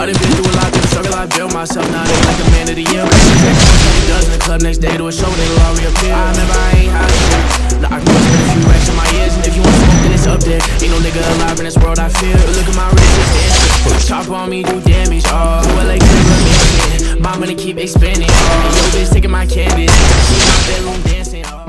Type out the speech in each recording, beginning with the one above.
I done been through a lot, through the struggle, I built myself. Now they like a man of the year. He does in the club next day to a show, they will all reappear. I remember I ain't hot shit. Now I can spend a few racks in my ears, and if you want smoke, then it's up there. Ain't no nigga alive in this world, I fear. Look at my wrist, it's dancing. Talk on me, do damage. Oh, well, like my money keep expanding. Oh, yo, bitch taking my canvas. See my bedroom dancing. Oh.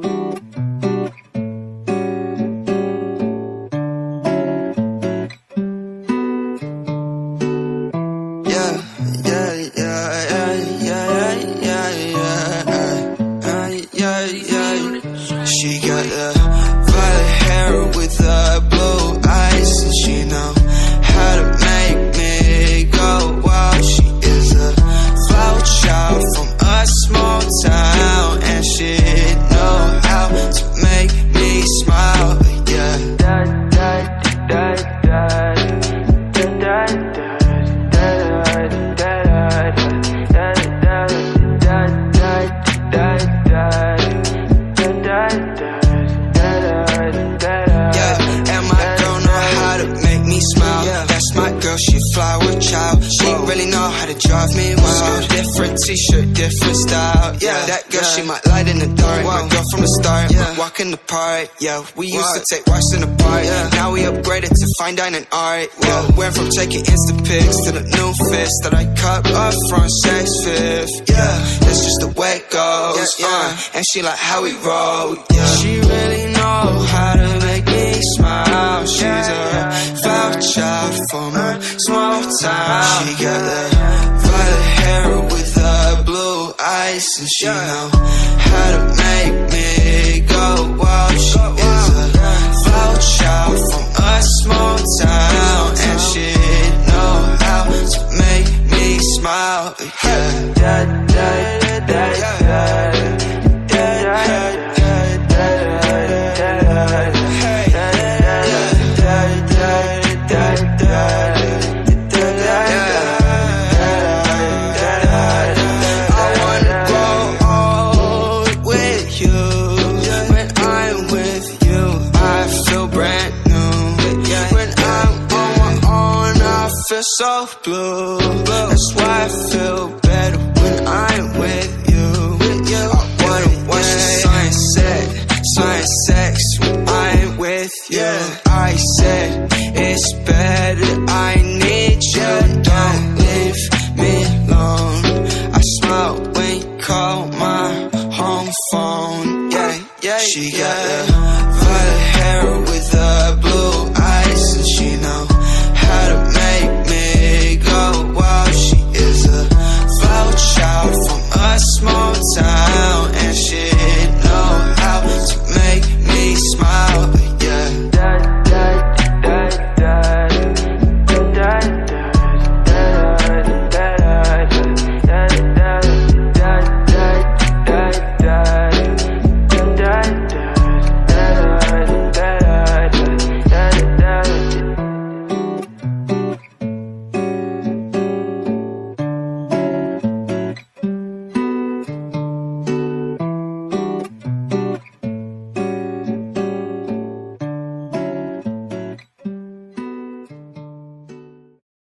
She got the violet hair with the blue eyes, and she know how to make me go wild. She is a flower child from a small town, and she know how to make me smile. Yeah. She a flower child. She really know how to drive me wild. Different t-shirt, different style. Yeah, that girl, she might light in the dark. My girl from the start, walk in the park. Yeah, we used to take walks in the park. Now we upgraded to fine dining art. Yeah, went from taking Insta pics to the new fist that I cut up from 6'5". Yeah, that's just the way it goes. And she like how we roll. Yeah, she really know how to make me smile. She's a flower child from a small town. She got the violet hair with the blue eyes, and she know how to make me go wild. She is a flower child from a small town, and she know how to make me smile. So blue, that's why I feel bad.